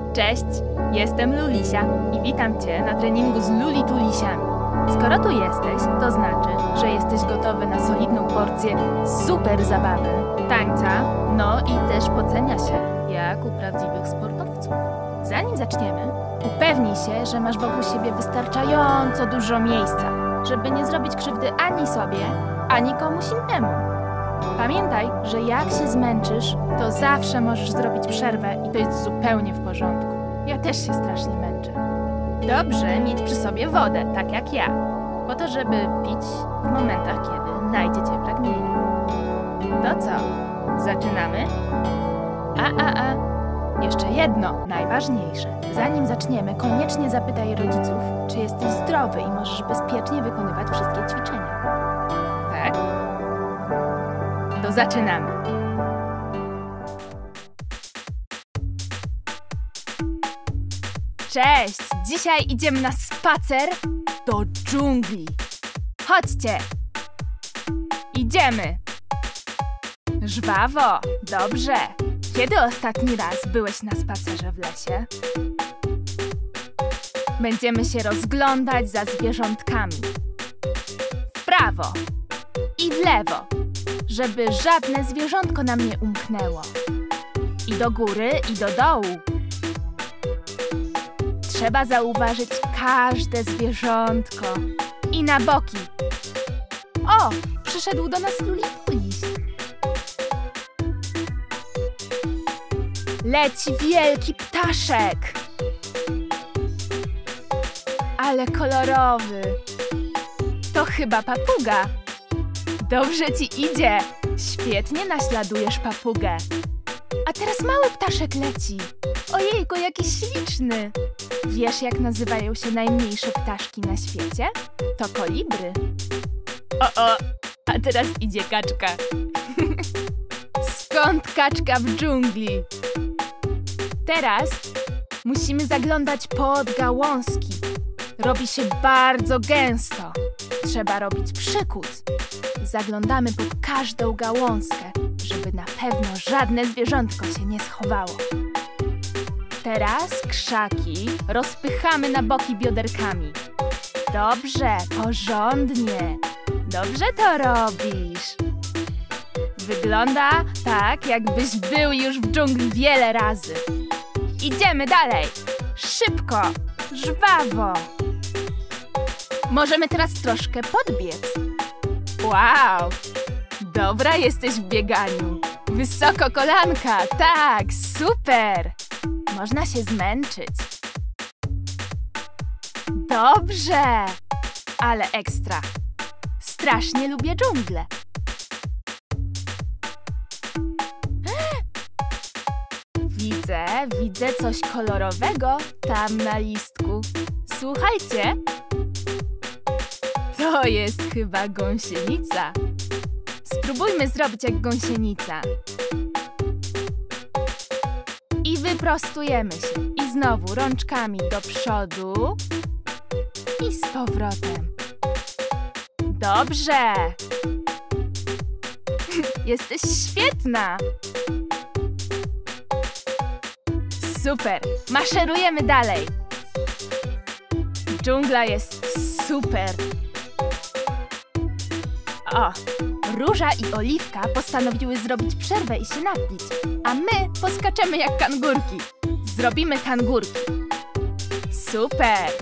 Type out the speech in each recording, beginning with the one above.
Cześć, jestem Lulisia i witam Cię na treningu z Luli-Tulisiami. Skoro tu jesteś, to znaczy, że jesteś gotowy na solidną porcję super zabawy, tańca, no i też pocenia się, jak u prawdziwych sportowców. Zanim zaczniemy, upewnij się, że masz wokół siebie wystarczająco dużo miejsca, żeby nie zrobić krzywdy ani sobie, ani komuś innemu. Pamiętaj, że jak się zmęczysz, to zawsze możesz zrobić przerwę i to jest zupełnie w porządku. Ja też się strasznie męczę. Dobrze mieć przy sobie wodę, tak jak ja, po to, żeby pić w momentach, kiedy najdzie Cię pragnienie. To co? Zaczynamy? Jeszcze jedno, najważniejsze. Zanim zaczniemy, koniecznie zapytaj rodziców, czy jesteś zdrowy i możesz bezpiecznie wykonywać wszystkie ćwiczenia. Tak? To zaczynamy. Cześć! Dzisiaj idziemy na spacer do dżungli. Chodźcie! Idziemy! Żwawo! Dobrze! Kiedy ostatni raz byłeś na spacerze w lesie? Będziemy się rozglądać za zwierzątkami. W prawo i w lewo, żeby żadne zwierzątko nam nie umknęło. I do góry, i do dołu. Trzeba zauważyć każde zwierzątko. I na boki. O! Przyszedł do nas Luli-Tuliś. Leci wielki ptaszek. Ale kolorowy. To chyba papuga. Dobrze ci idzie. Świetnie naśladujesz papugę. A teraz mały ptaszek leci. Ojejku, jaki śliczny. Wiesz, jak nazywają się najmniejsze ptaszki na świecie? To kolibry. A teraz idzie kaczka. Skąd kaczka w dżungli? Teraz musimy zaglądać pod gałązki. Robi się bardzo gęsto. Trzeba robić przykuc. Zaglądamy pod każdą gałązkę, żeby na pewno żadne zwierzątko się nie schowało. Teraz krzaki rozpychamy na boki bioderkami. Dobrze, porządnie. Dobrze to robisz. Wygląda tak, jakbyś był już w dżungli wiele razy. Idziemy dalej. Szybko, żwawo. Możemy teraz troszkę podbiec. Wow! Dobra jesteś w bieganiu. Wysoko kolanka, tak, super! Można się zmęczyć. Dobrze! Ale ekstra. Strasznie lubię dżunglę. Widzę coś kolorowego tam na listku. Słuchajcie. To jest chyba gąsienica. Spróbujmy zrobić jak gąsienica. I wyprostujemy się. I znowu rączkami do przodu. I z powrotem. Dobrze. Jesteś świetna. Super. Maszerujemy dalej. Dżungla jest super. O, Róża i Oliwka postanowiły zrobić przerwę i się napić, a my poskaczemy jak kangurki. Zrobimy kangurki. Super!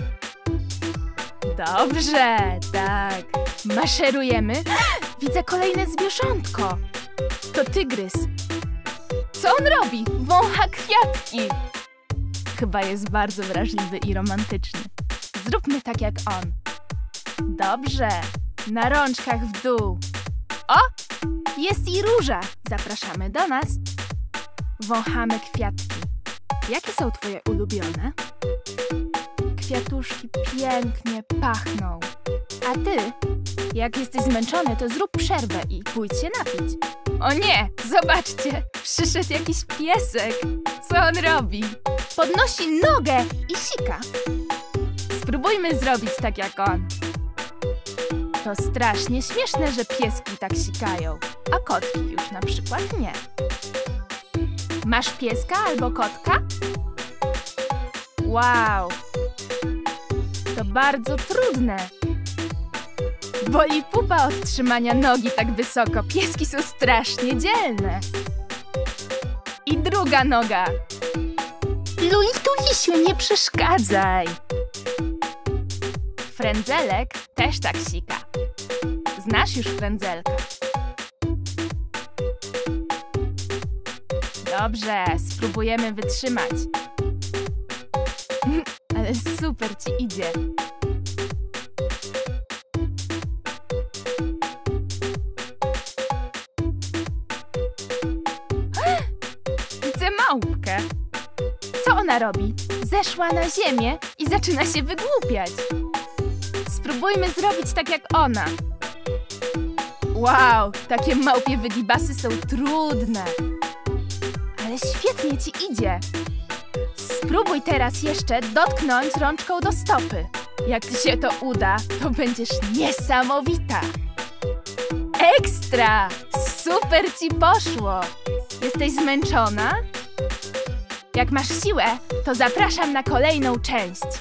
Dobrze, tak. Maszerujemy. Widzę kolejne zwierzątko. To tygrys. Co on robi? Wącha kwiatki. Chyba jest bardzo wrażliwy i romantyczny. Zróbmy tak jak on. Dobrze. Na rączkach w dół. O! Jest i Róża. Zapraszamy do nas. Wąchamy kwiatki. Jakie są twoje ulubione? Kwiatuszki pięknie pachną. A ty, jak jesteś zmęczony, to zrób przerwę i pójdź się napić. O nie! Zobaczcie! Przyszedł jakiś piesek. Co on robi? Podnosi nogę i sika. Spróbujmy zrobić tak jak on. To strasznie śmieszne, że pieski tak sikają, a kotki już na przykład nie. Masz pieska albo kotka? Wow! To bardzo trudne. Boli pupa od trzymania nogi tak wysoko. Pieski są strasznie dzielne. I druga noga. Lulitulisiu, nie przeszkadzaj. Frędzelek też tak sika. Znasz już frędzelka. Dobrze, spróbujemy wytrzymać. Ale super ci idzie. Widzę małpkę. Co ona robi? Zeszła na ziemię i zaczyna się wygłupiać. Spróbujmy zrobić tak jak ona. Wow, takie małpie wygibasy są trudne. Ale świetnie ci idzie. Spróbuj teraz jeszcze dotknąć rączką do stopy. Jak ci się to uda, to będziesz niesamowita. Ekstra! Super ci poszło! Jesteś zmęczona? Jak masz siłę, to zapraszam na kolejną część.